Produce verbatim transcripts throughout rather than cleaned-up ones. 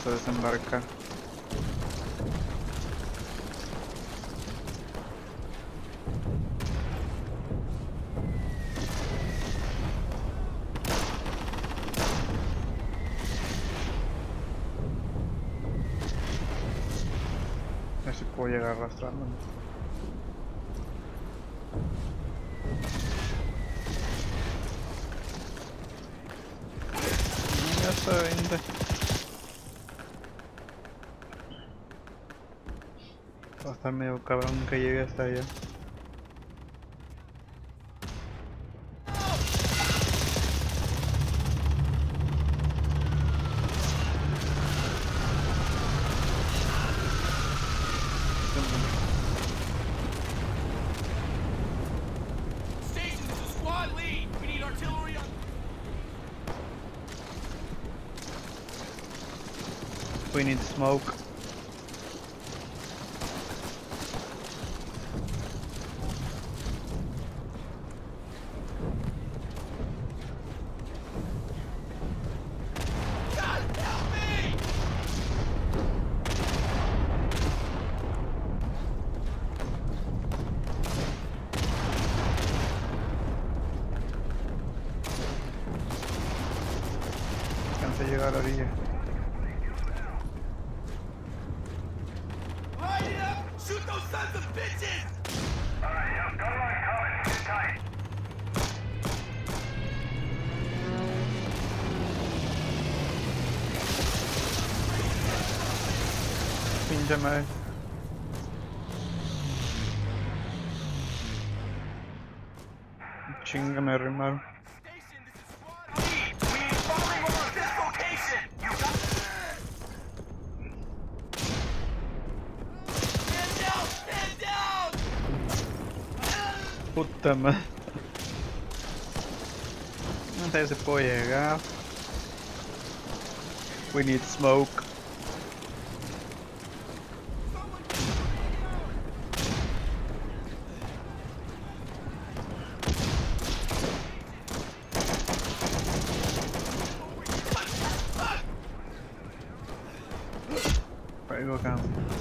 a desembarcar. A ver si puedo llegar arrastrándome. Ya se vende. Va a estar medio cabrón que llegue hasta allá. Station, this is squad lead. We need artillery on. We need smoke. God help me! Alcancé a llegar a la orilla. Line it up! Shoot those sons of bitches! Alright, yep, got one coming. Sit tight. Pinche madre. Chinga, me arrimaron. Station, this is squad lead. We need falling on this location. You got Stand down! Stand down! Puta madre. No sé si puedo llegar. We need smoke. Right, go down.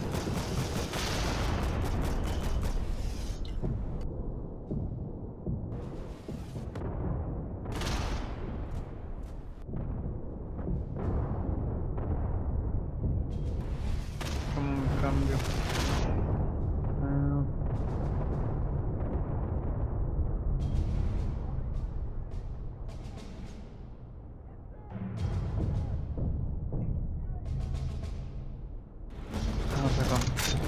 Un cambio. Ah. Vamos acá.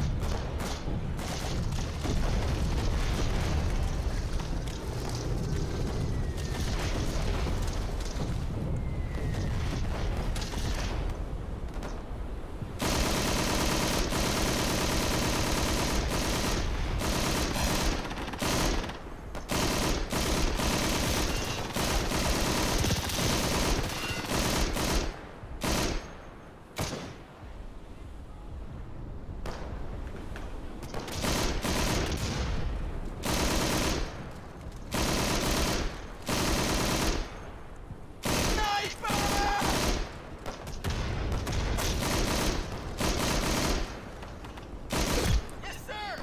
Yes, sir!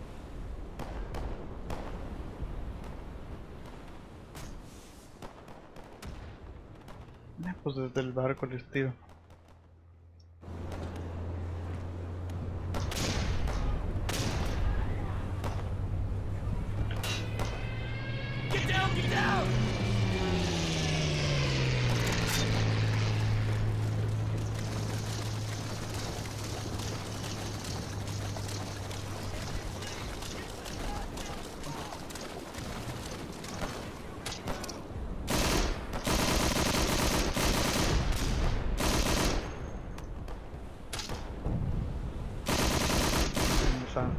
Eh, Pues desde el barco les tiro. Get down! Get down! Vamos a...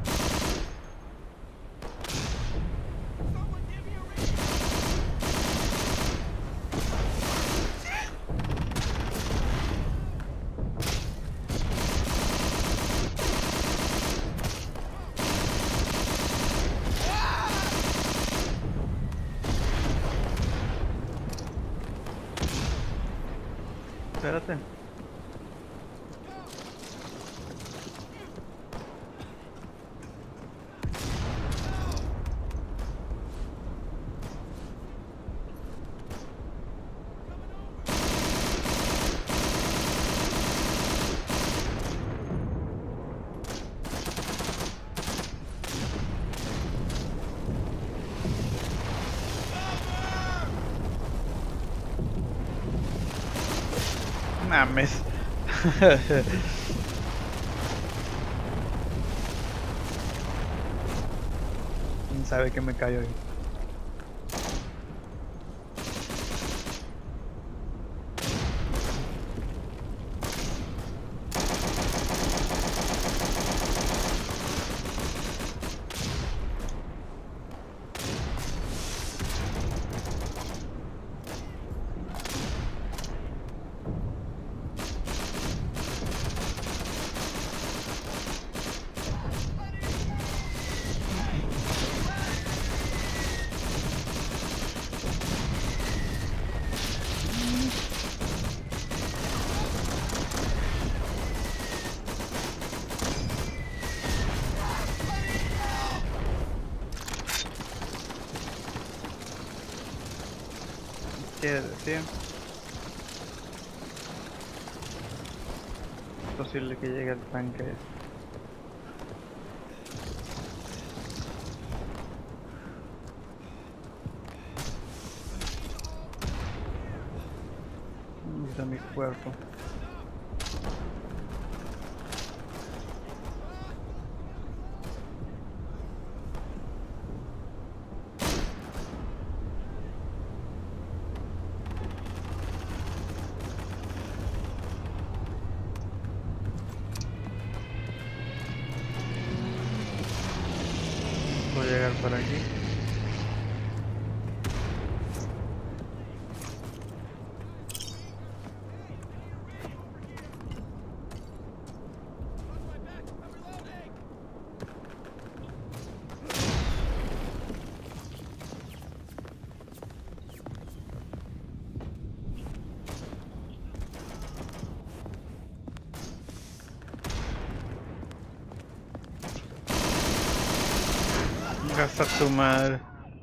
Someone give me a ring! Espérate. mames. ¿Quién sabe que me cayó ahí? Quiere decir, es posible que llegue el tanque. ¿Dónde está mi cuerpo? Voy a llegar por aquí. Gasta tu madre.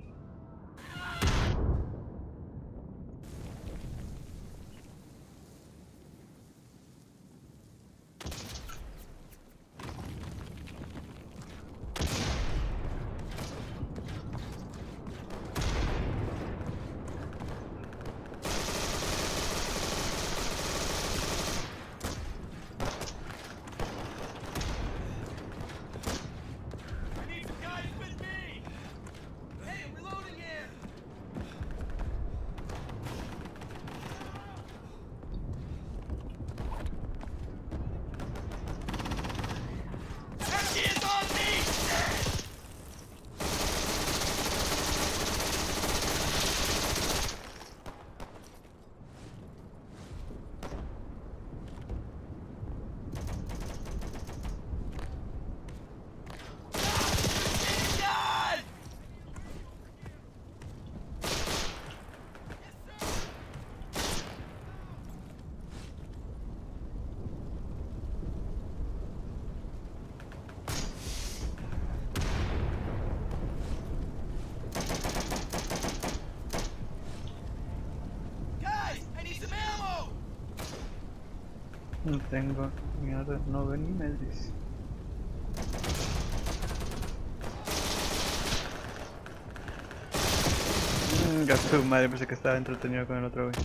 No tengo miedo, no ven ni me dice. Mm, gato, madre, pensé que estaba entretenido con el otro güey.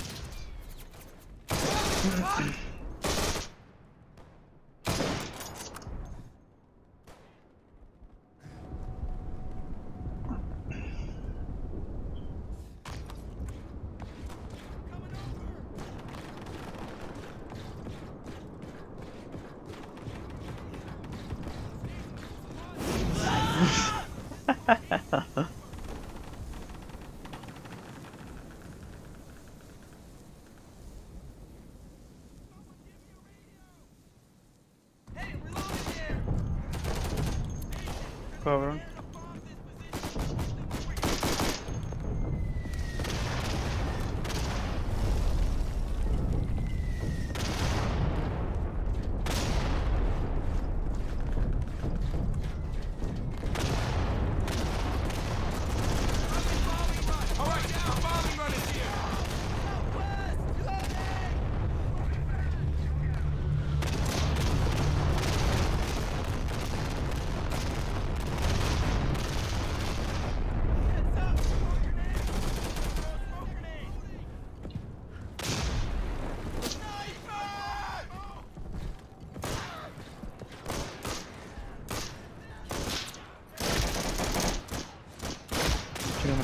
Cabrón.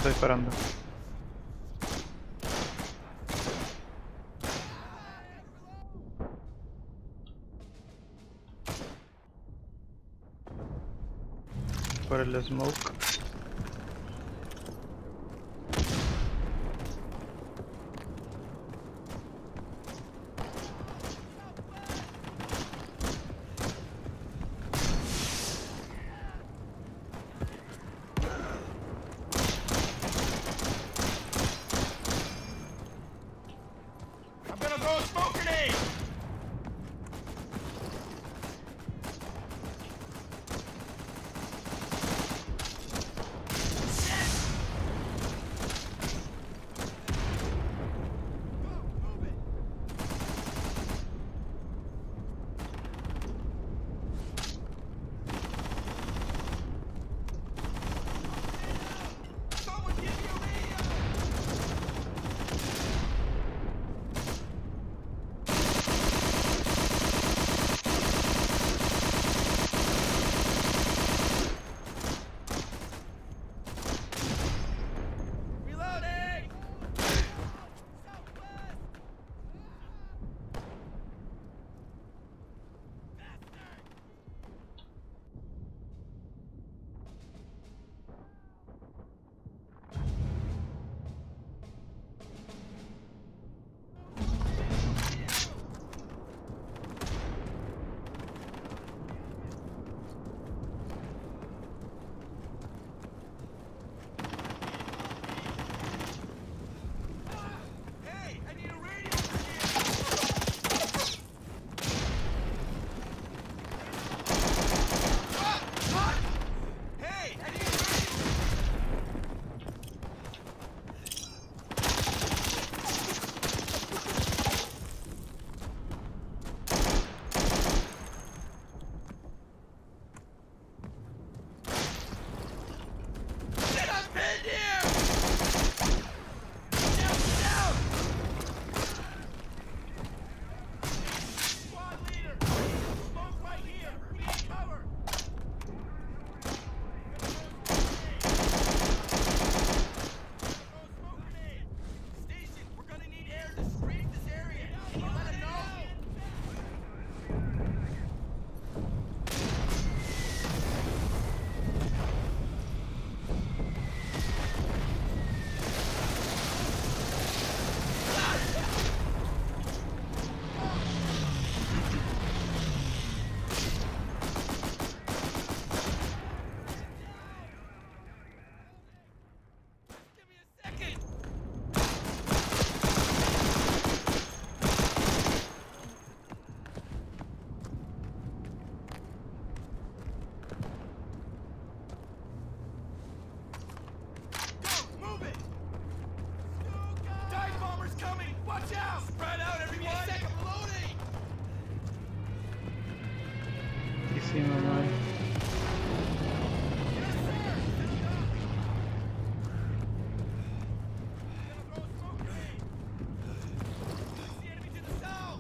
está disparando. Por el smoke. I'm gonna throw a smoke grenade! Someone give me a radio! Reloading! Hey, I need a radio over here! What? What? Hey, I need a radio! Shit, I'm pinned here! Down, down! Squad leader! Smoke right here! We need cover! Smoke grenade! Station, we're gonna need air to scrape this area! Can you let him know? Give me a second! Go! Move it! Dive bomber's coming! Watch out! Spread out, everyone! Give me a second, I'm reloading! Y sí, mamá. Yes, sir! Gonna throw a smoke grenade! See enemy to the south!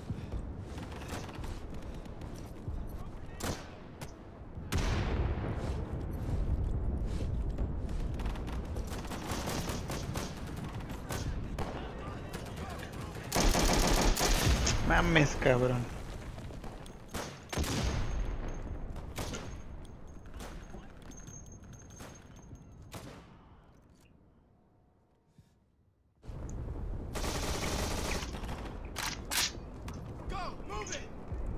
Mames, cabrón. Go! Move it!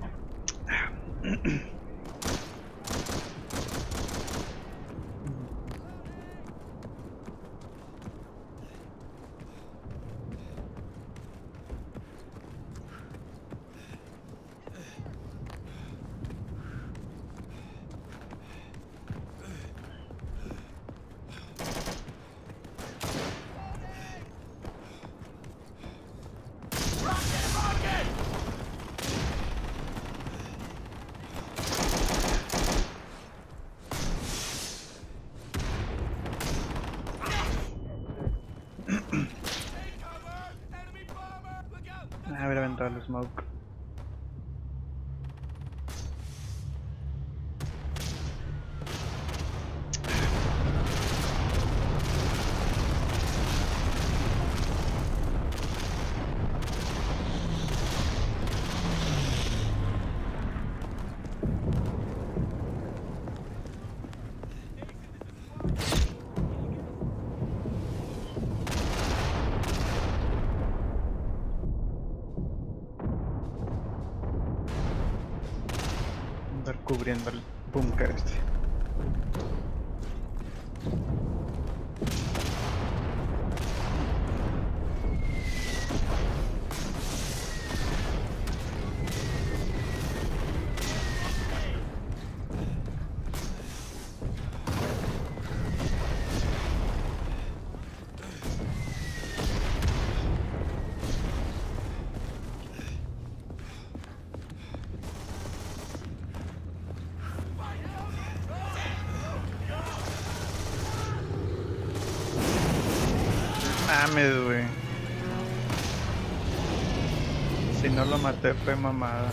Rocket! Rocket! Take cover! Enemy bomber! Look out! Ah, hubiera aventado el smoke. cubriendo el búnker este. Mames, güey. Si no lo maté fue mamada.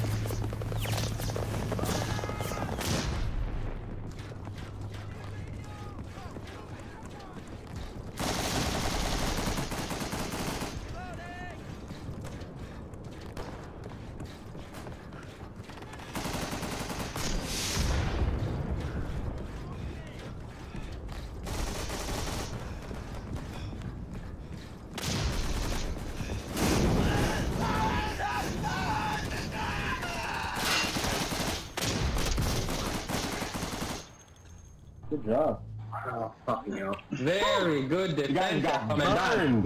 Good job. Oh, fucking hell. Very good defense, Commandant.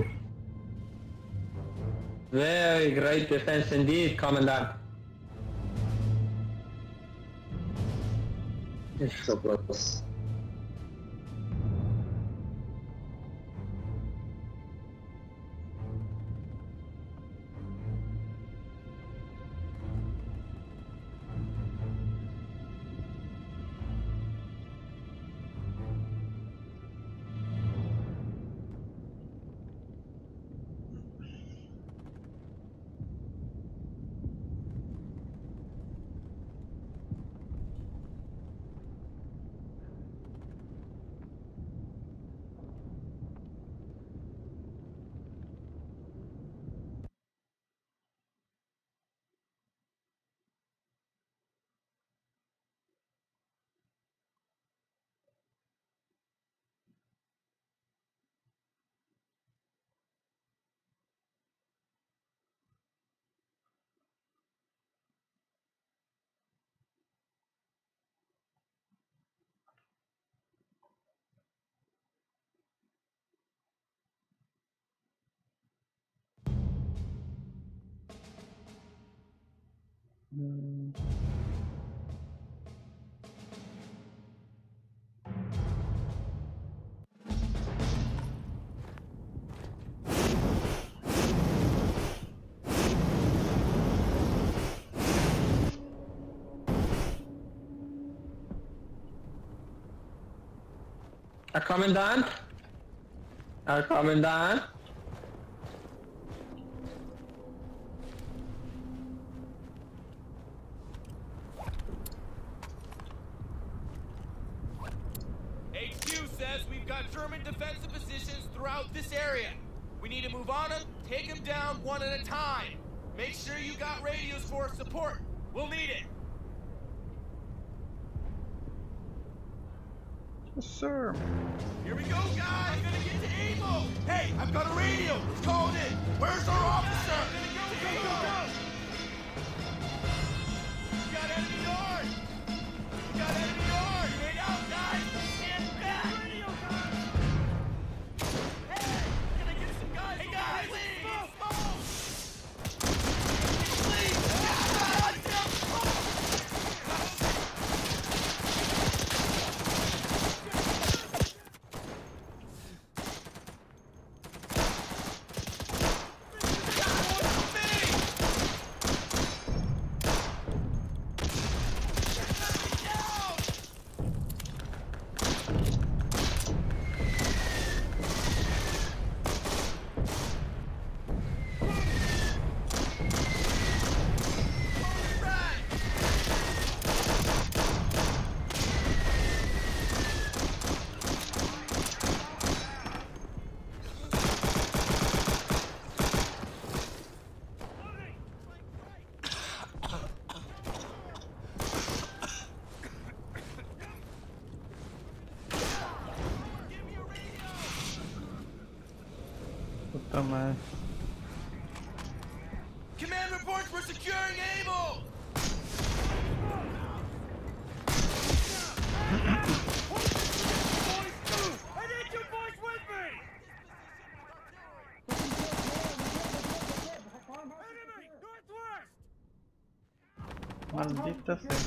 Very great defense indeed, Commandant. It's so close. Mm. Herr Kommandant? Herr Kommandant? H Q says we've got German defensive positions throughout this area. We need to move on them, take them down one at a time. Make sure you got radios for support. We'll need it. Yes, sir. Here we go, guys. We're gonna get to Amo. Hey, I've got a radio. It's called in. Where's our officer? Go, go, go, go. We got enemy yard. We got enemy yard. Straight out, guys. Stand back. Radio gun. Hey, we're gonna get some guys. Hey, guys. Please. Smoke. Please. Puta madre. Command reports we're securing Amo! Maldita sea.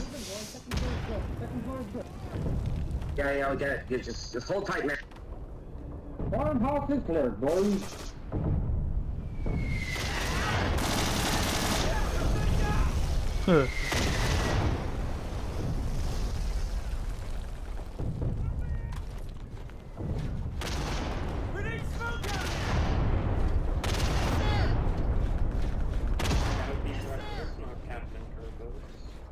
Yeah, yeah, I'll get it. Just, just, just hold tight, man. Farmhouse is cleared, boys. Huh. We need smoke out here! That would be Reckless, not Captain Turbos.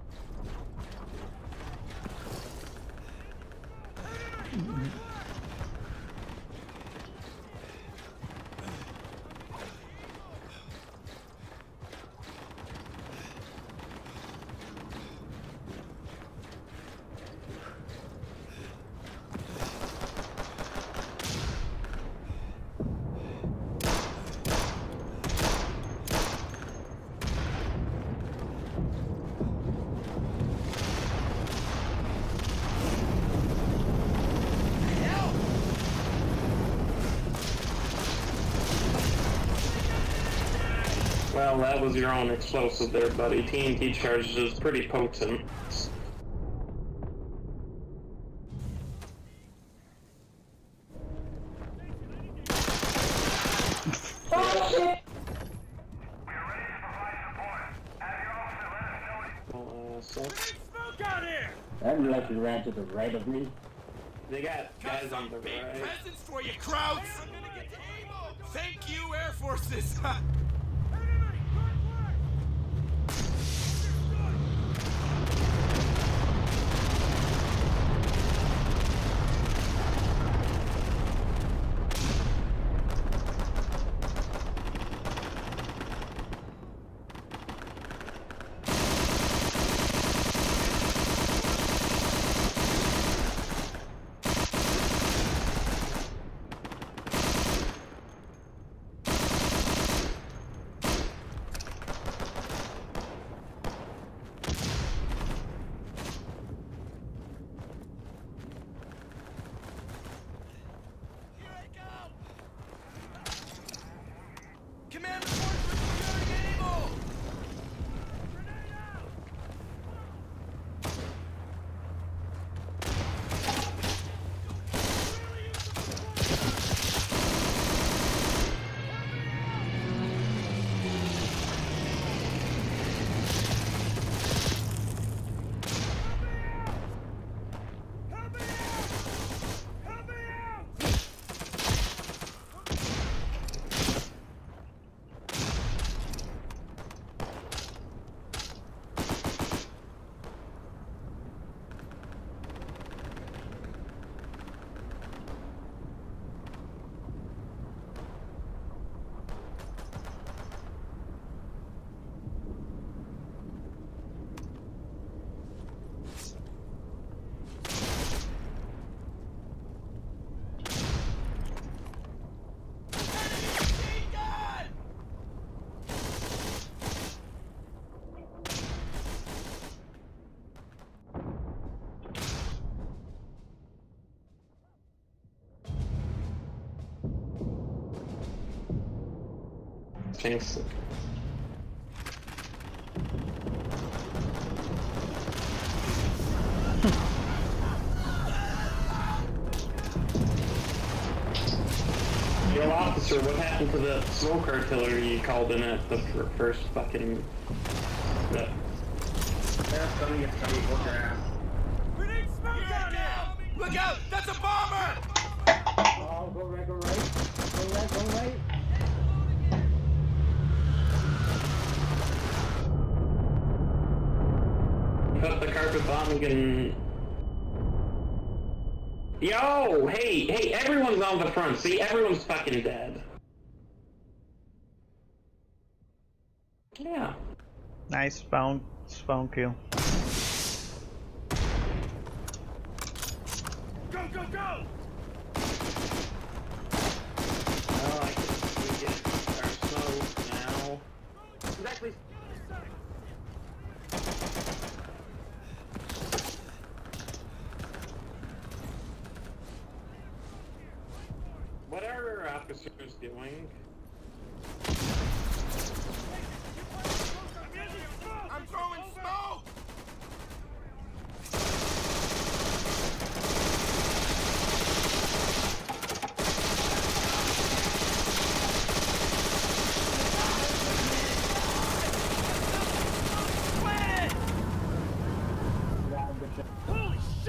Well, that was your own explosive there, buddy. T N T charge is pretty potent. Oh shit! Uh, so We need smoke out here! That like you ran to the right of me. they got guys on the Big right. presents for you, Krauts! I'm gonna get to Amo! Thank you, Air Forces! Command report for securing Amo! Grenade out! Help me out! Help me out! Machine gun! Thanks. Yo, officer, what happened to the smoke artillery you called in at the fir- first fucking... The... That's coming, it's coming, hold your ass. We need smoke out here! Look out! That's a bomber! Oh, go right, go right. Go right, go right. Put the carpet bombing and... Yo! Hey, hey, everyone's on the front, see? Everyone's fucking dead. Yeah. Nice spawn, spawn kill. Go, go, go! Oh, I can we get our snow now. Exactly. What are our officers doing? I'm throwing smoke!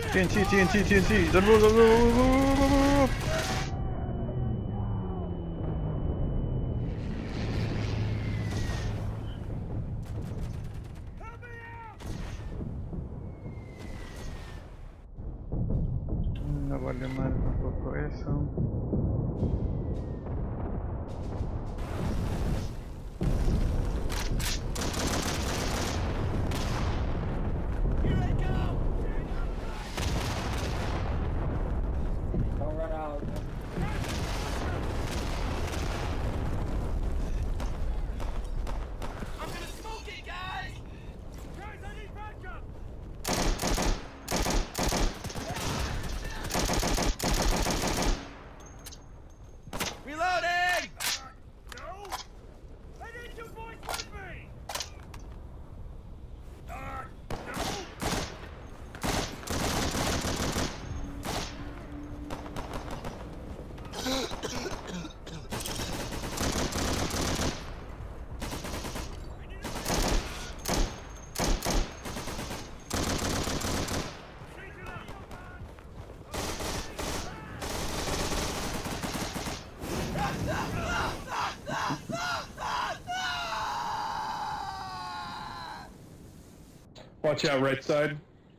T N T, T N T, T N T. Don't move, don't move, move, move, move, move. No vale mal tampoco eso. Don't run out. I'm gonna smoke it, guys! Guys, I need backup! Reloading! No! I need you boys with me! Uh, no! Watch out, right side.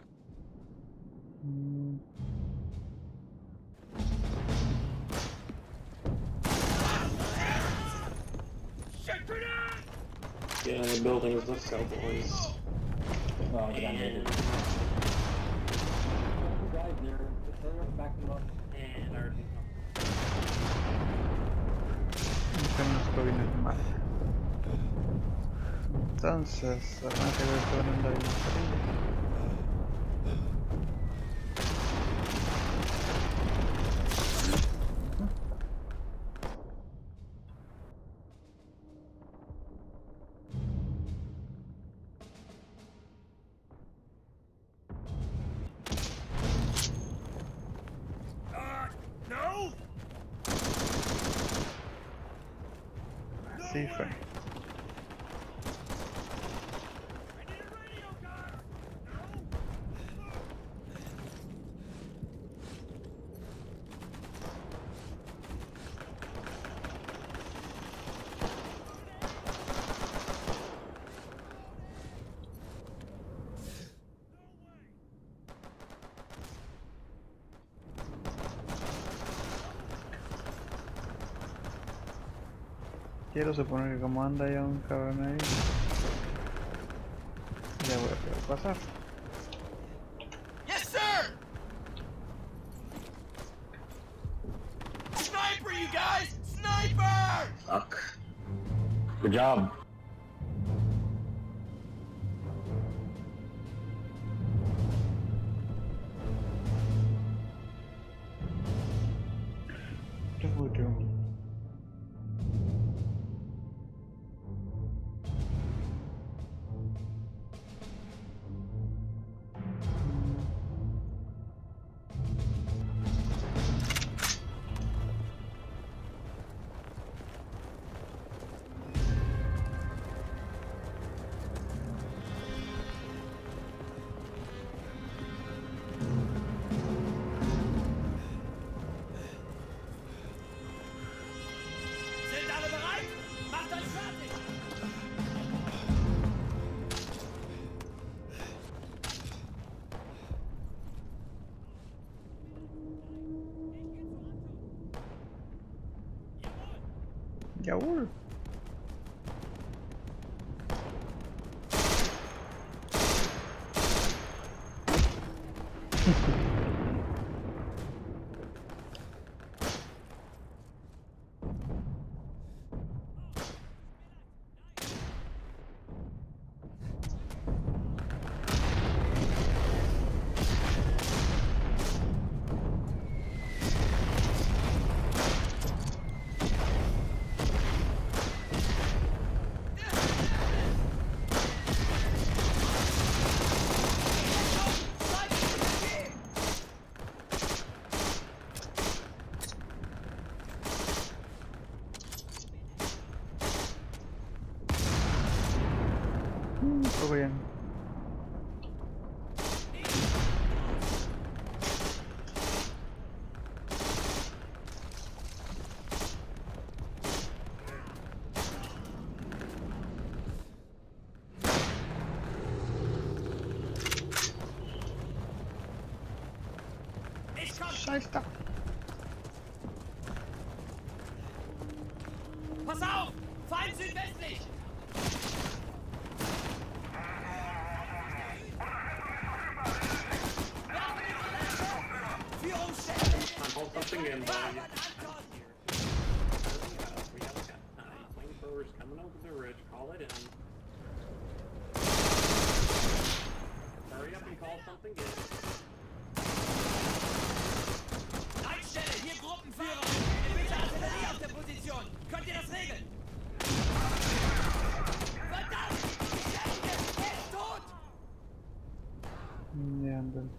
Yeah, in the buildings, let's go, boys. Oh, I got it. Guys, there. Just hurry up, back them up. And everything. Tenemos que viene mal. Entonces, habrá que ver todo en la diferencia. No! Así fue. Quiero suponer que como anda ya un cabrón ahí, ya voy a poder pasar. Yes, sir! Sniper, you guys! Sniper! Fuck. Good job. Sind alle bereit? Macht euch fertig! Jawohl. Todo bien. Scheiß da. Pass auf! Feind südwestlich! Für Umstände! Man hold something in, buddy. We haven't got time. Flamethrowers coming over the ridge. Call it in. Hurry up and call something in. Leitstelle, hier Gruppenführer! Bitte Artillerie auf der Position! Könnt ihr das regeln? Verdammt! Er ist tot! Nie wiem.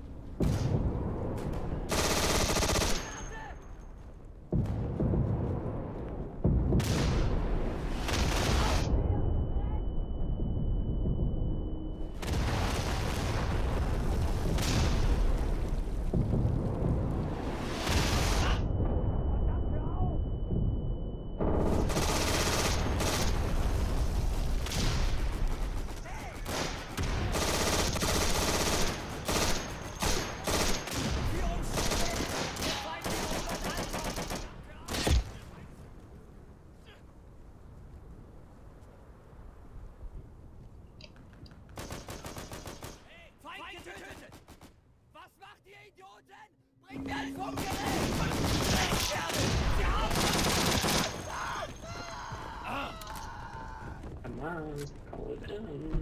Bringt mir ein Funkgerät! Come on, call it in.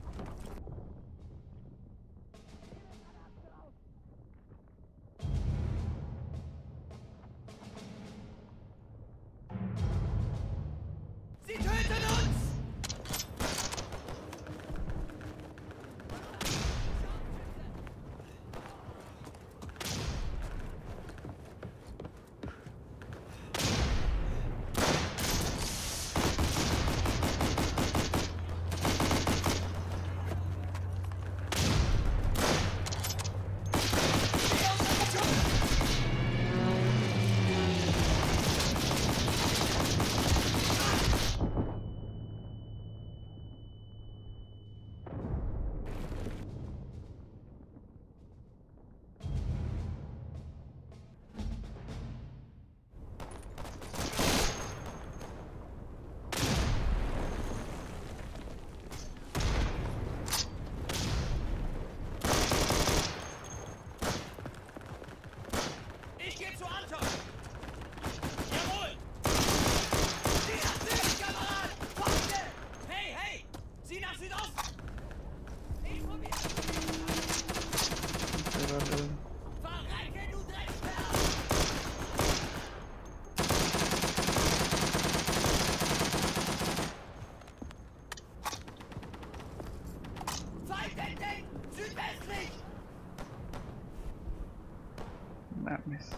Sie töten uns! Ich gehe zu Anton! Jawohl! Sieh nach Süden, Kamerad! Folge! Hey, hey! Sieh nach Südosten! Informiert! Verrecke, du Drecksperl! Feind entdeckt! Südwestlich! Na, Mist.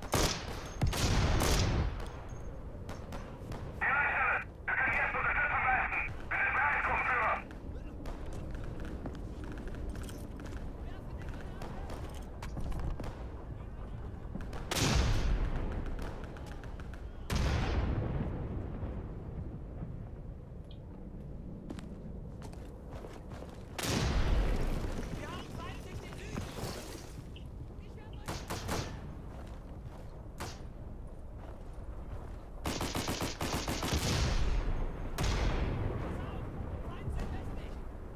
Wir haben Feindsicht im Süden! Ich werde euch... Feind südwestlich!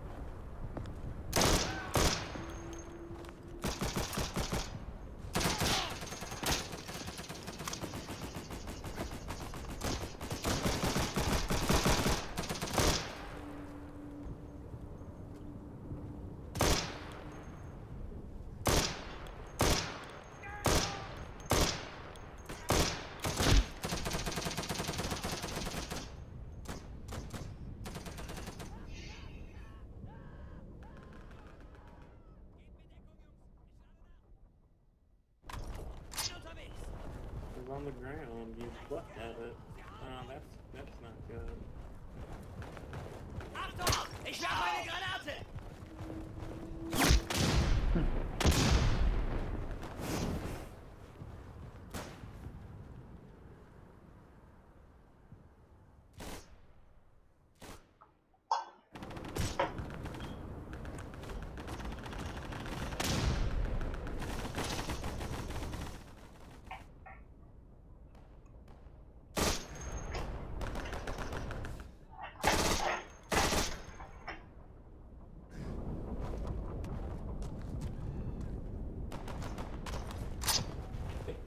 It's on the ground. You left at it. Oh, that's that's not good. Achtung! Ich werfe eine Granate!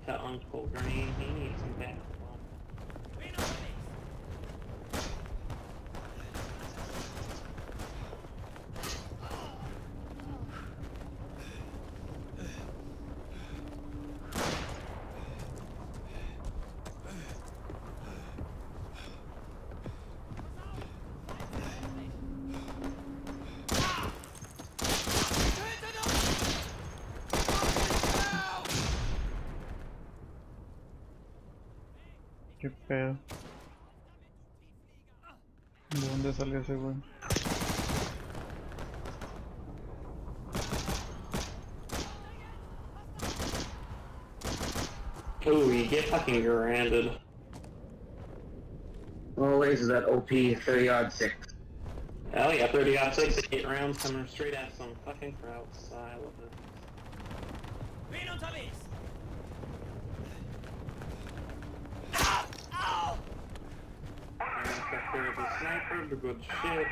to Uncle Green. He needs some back. Qué pedo. ¿De dónde salió ese güey? Ooh, you get fucking grounded. Always is that O P thirty odd six. Hell yeah, thirty odd six, eight rounds coming straight at some fucking krauts. I love it. Wen unterwegs? There's the sniper, the good shit.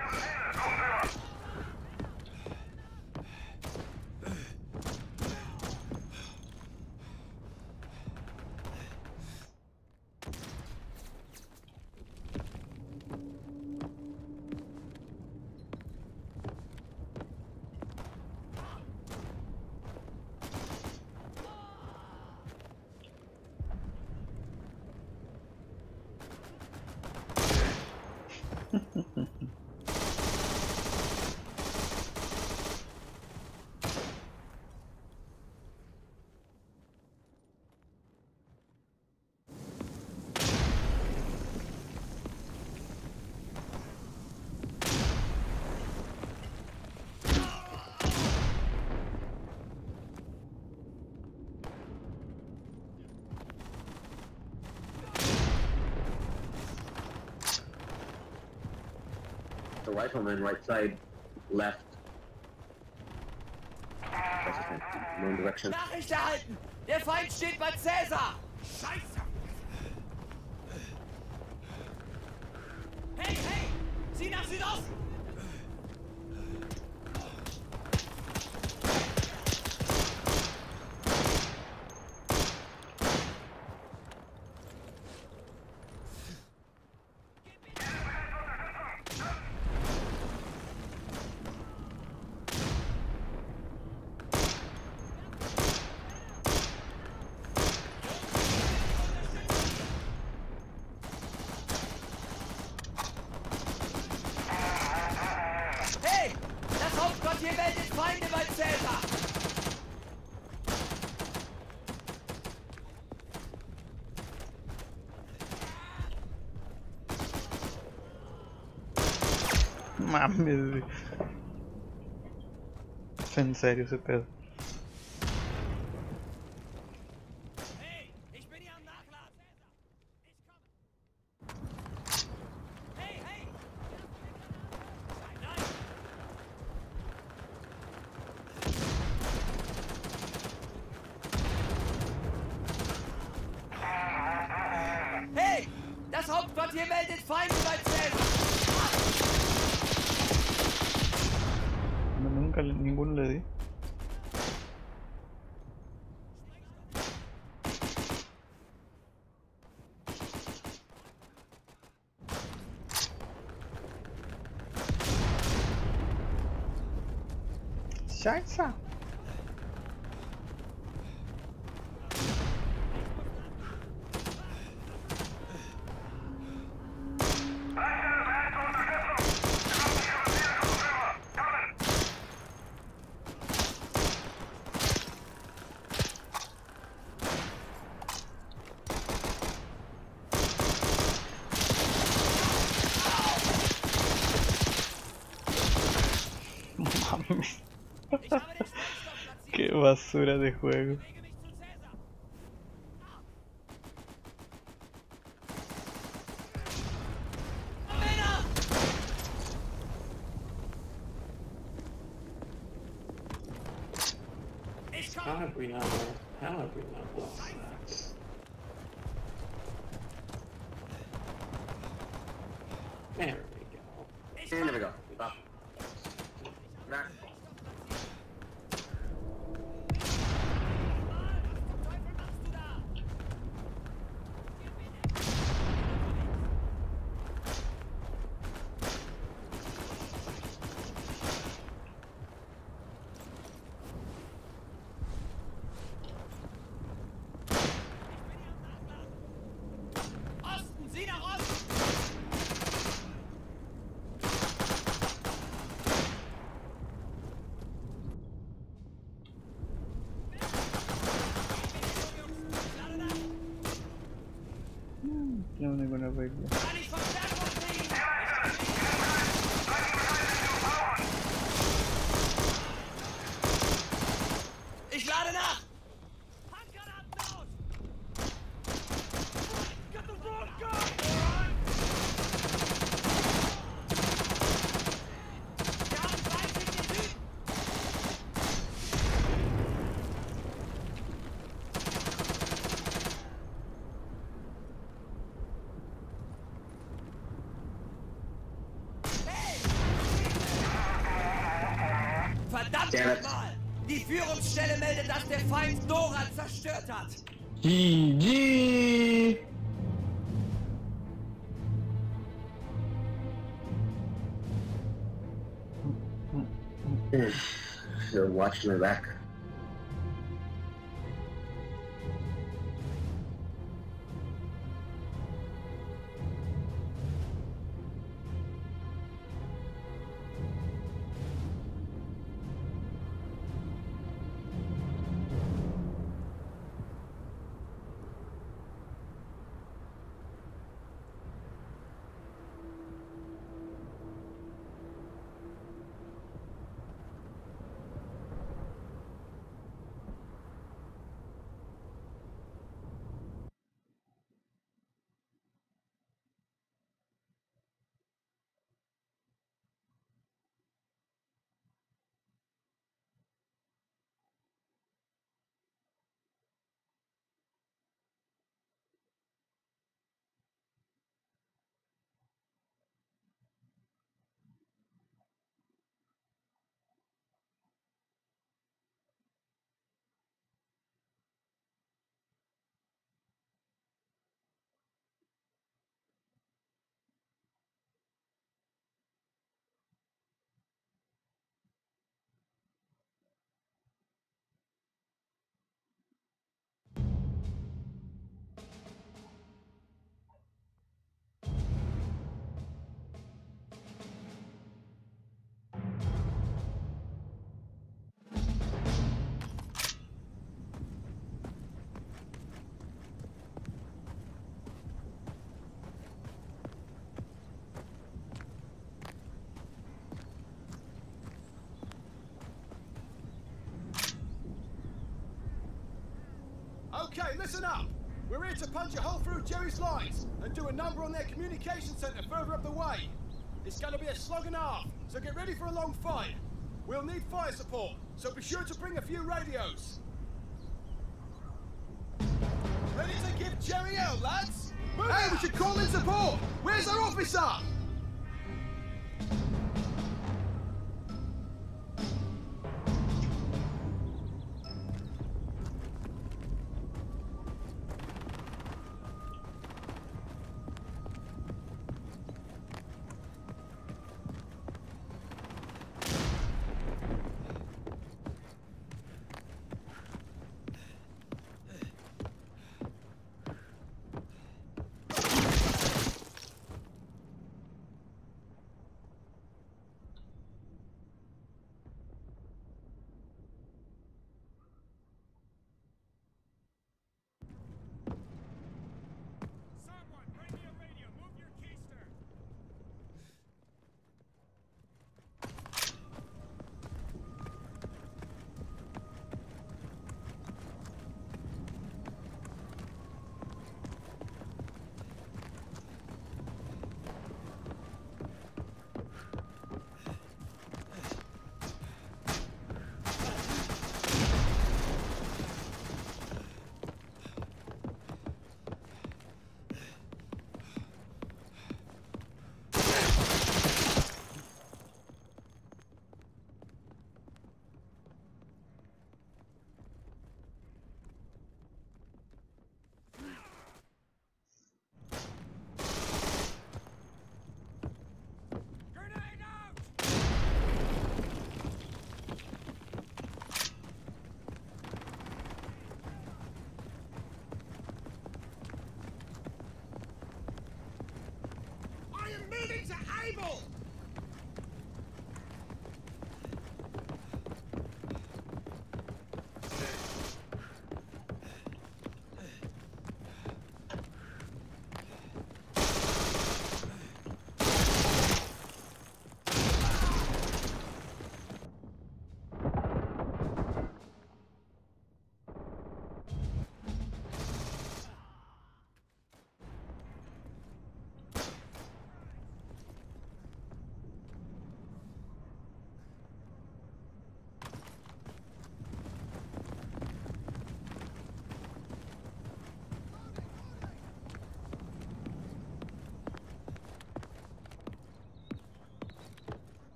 The rifleman right side, left. Wrong direction. Nachricht erhalten! Der Feind steht bei Cäsar! Scheiße! Hey, hey! Sieh nach Südosten! Ihr meldet Feinde bei Cäsar! Mames, es en serio ese pedo. Hey, ich bin hier am Nachladen! Ich komme! Hey, hey! Nein, nein! Hey! Das Hauptquartier meldet Feinde bei Cäsar! No, nunca le- ninguno le di. Scheiße. Mames. Ich habe den Sprengstoff platziert! Qué basura de juego. Bewege mich zu Cäsar! Männer! Ich How komme! have we not, how have we not lost that? There we go. Ich And there we komme! go. Stop. Back. Was zum Teufel machst du da? tenemos ninguna radio. Kann ich Verstärkung kriegen? Ich lade nach! Handgranaten aus! Get the wrong gun! Wir haben Feinde in den Süden! Verdammt nochmal! Die Führungsstelle meldet, dass der Feind Dora zerstört hat! G G! Should watch my back. Okay, listen up. We're here to punch a hole through Jerry's lines and do a number on their communication center further up the way. It's going to be a slog and a half, so get ready for a long fight. We'll need fire support, so be sure to bring a few radios. Ready to give Jerry hell, lads? Move hey, out. We should call in support. Where's our officer?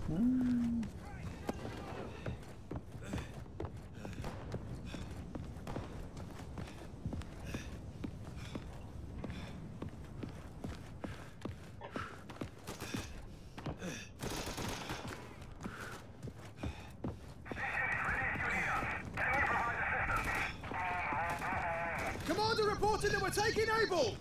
Mm. Commander reporting that we're taking Able!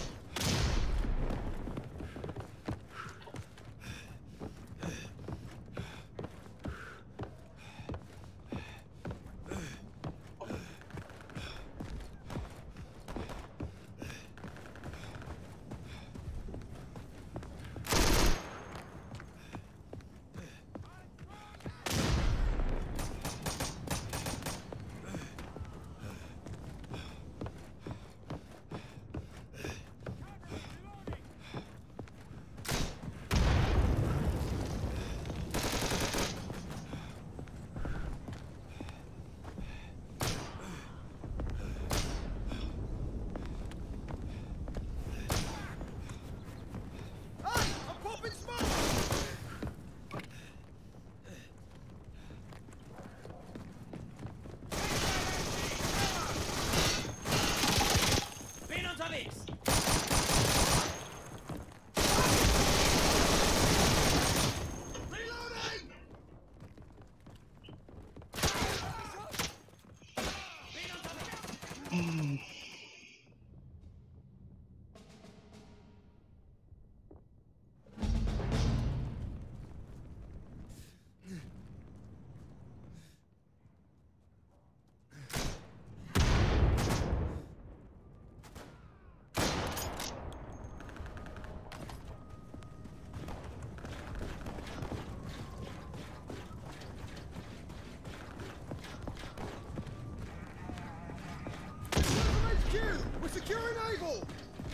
We're securing Able!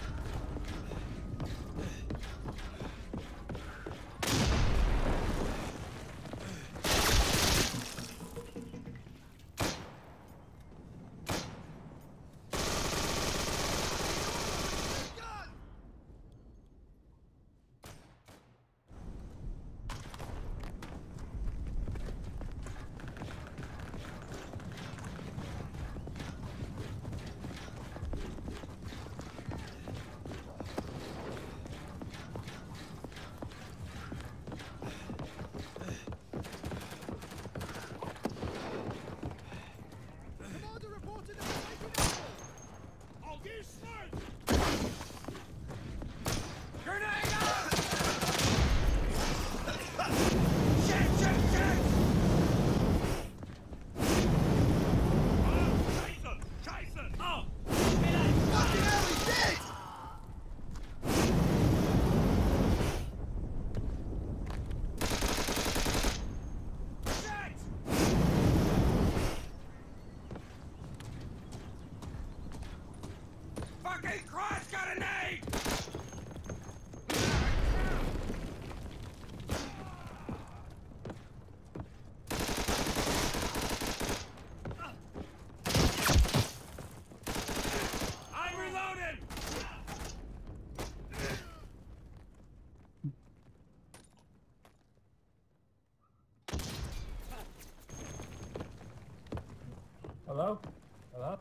Hello? Hello?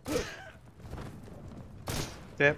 Yep.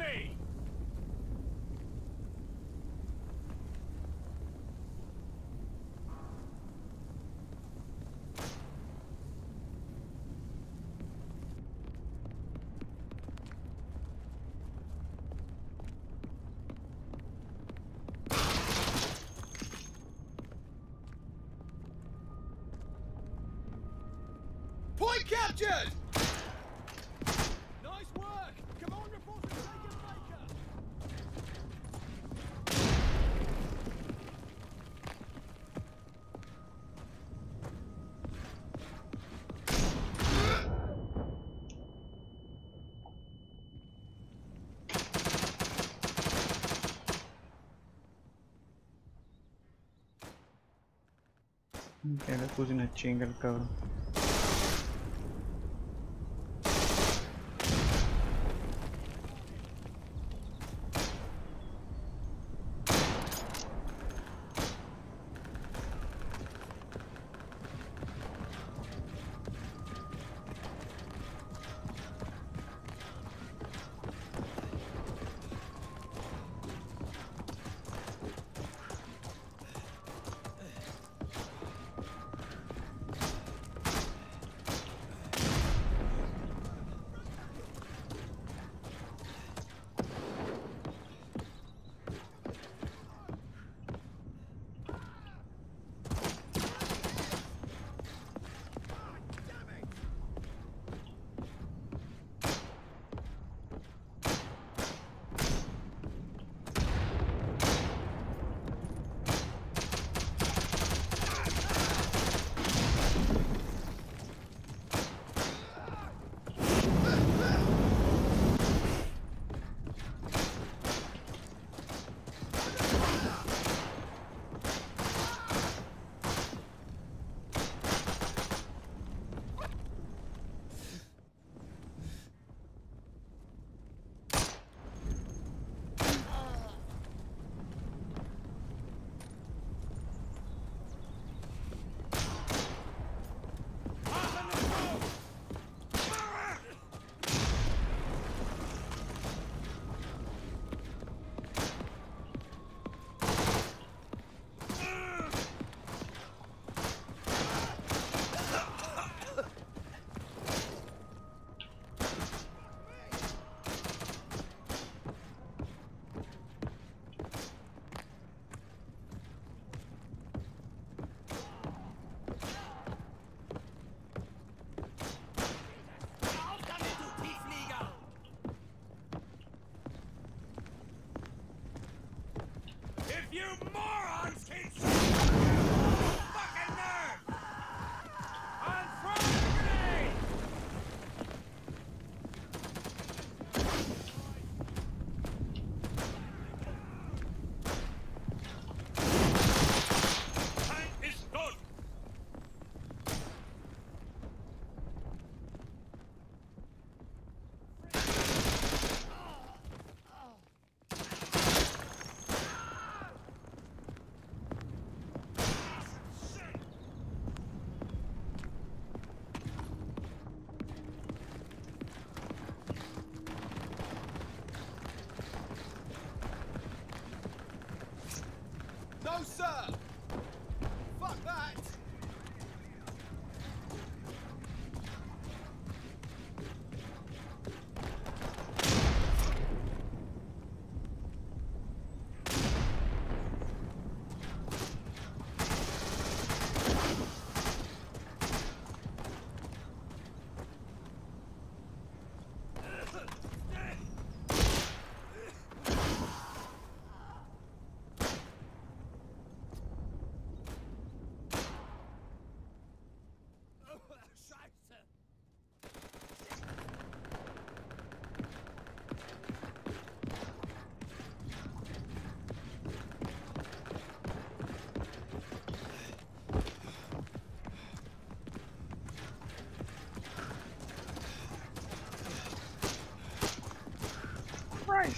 three! Point captured! Nice work! Come on, reporter, take it, Baker! Ok, le puse una chinga al cabrón. You morons keep shooting me! Fucking nerve! I'm throwing a grenade! Tank is good! No, sir! Fuck that! Christ!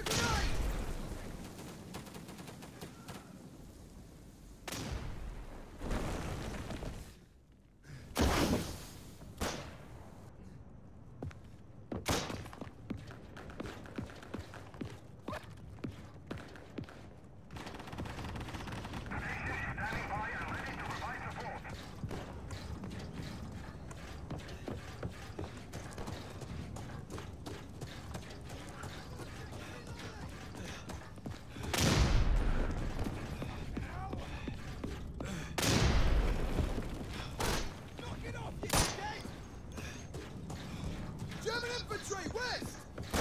German infantry, west!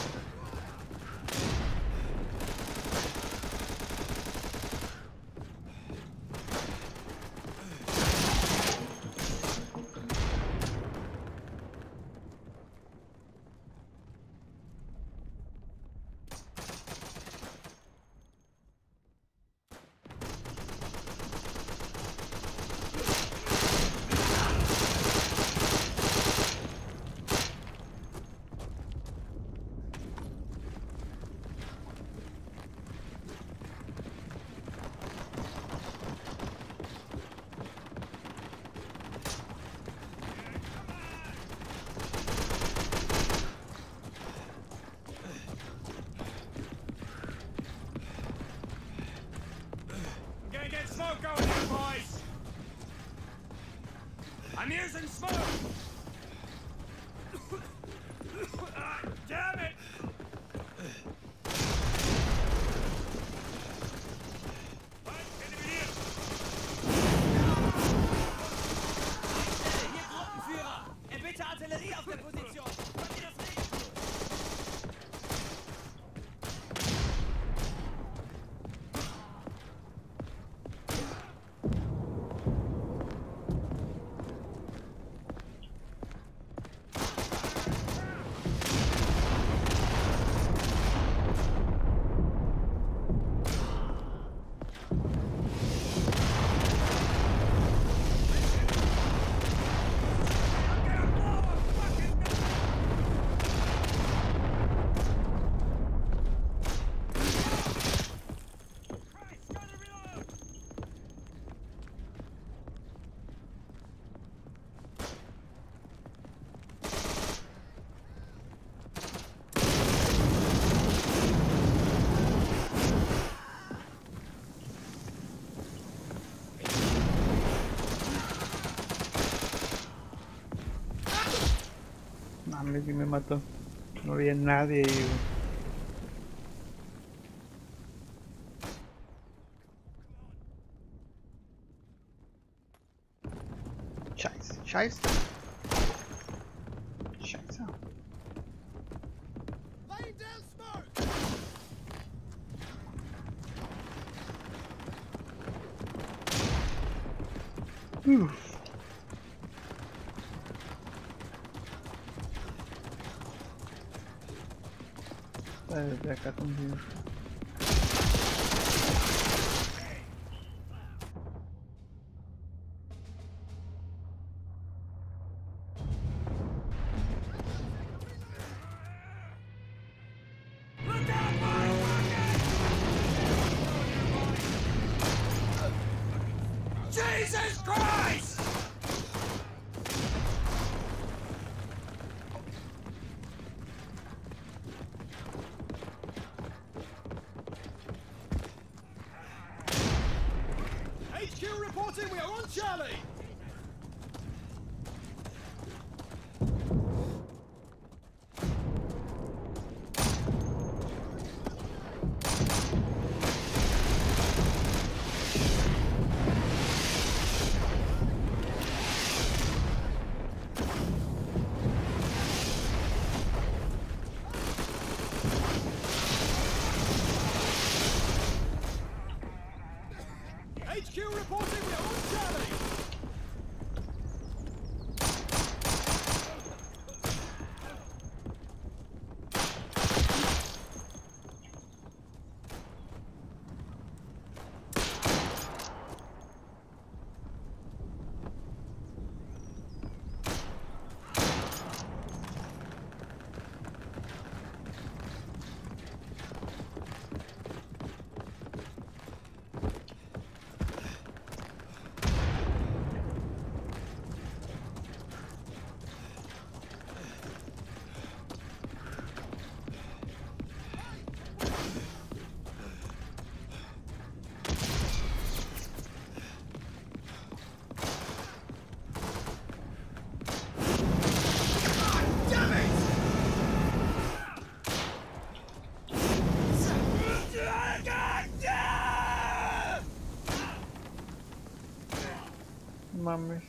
Smoke going here, boys! I'm using smoke! Ah, damn it! Hier Gruppenführer! Erbitte Artillerie auf der Position! Könnt ihr das nicht? Mames, que me mató. No había nadie ahí, güey. Scheiße, scheiße. Scheiße. Laying down smoke! Uf. Desde acá también. Jesus Christ! H Q reporting, we are on Charlie! H Q reporting, we are on Charlie! Mames.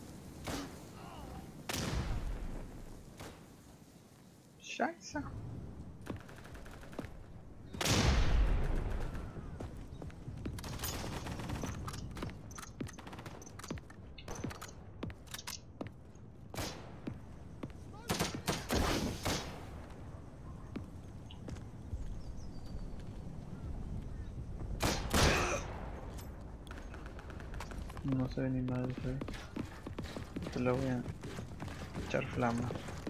Scheiße. No se ve ni madre, ¿sí? Te lo voy a echar flama.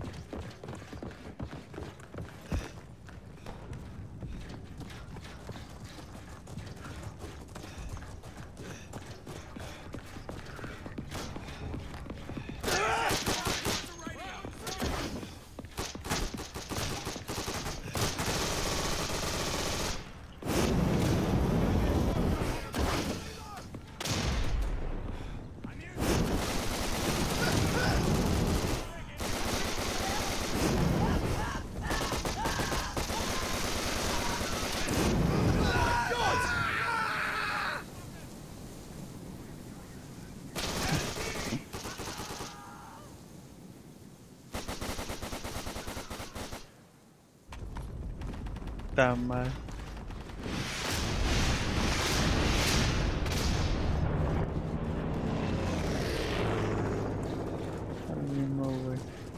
Está mal. Al mismo, güey.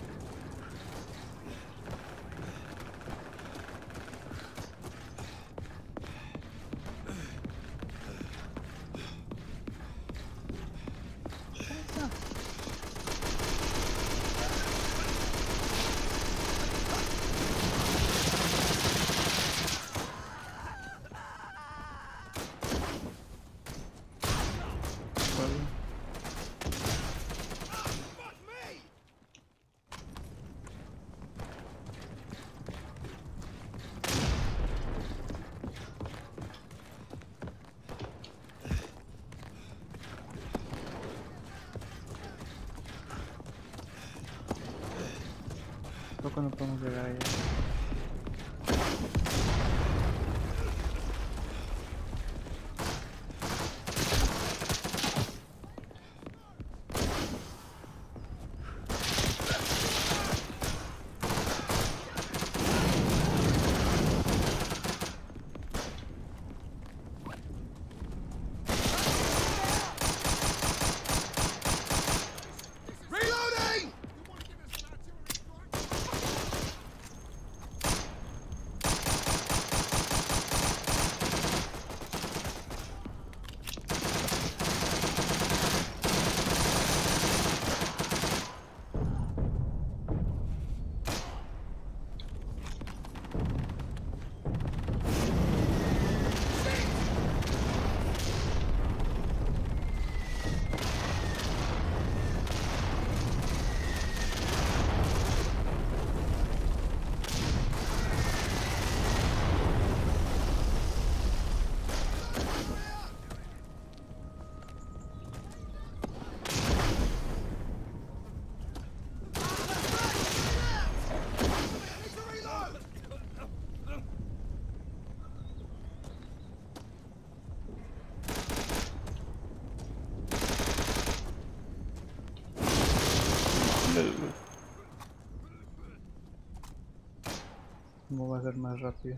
Poco no podemos llegar allá. ¿Cómo va a ser más rápido?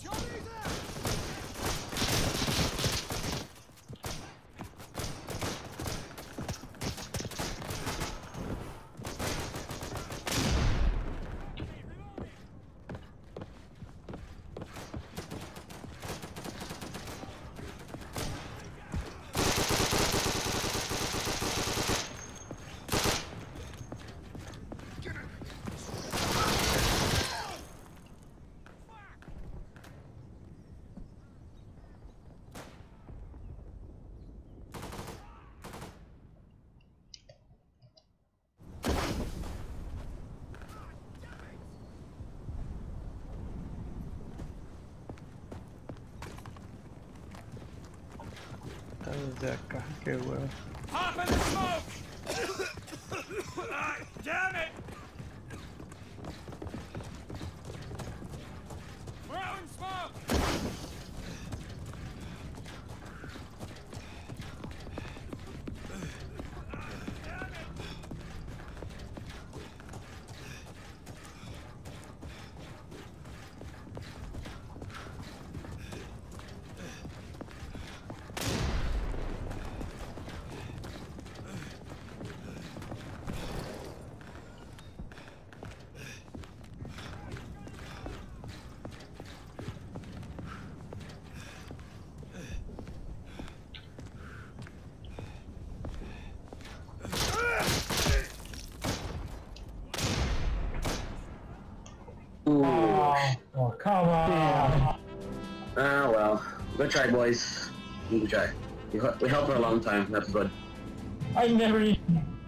Está desde acá, qué huevo. Hop in the smoke! Ah, damn it! Throwing smoke! Oh, come on! Ah, well. Good try, boys. Good try. We, we helped for a long time. That's good. I never even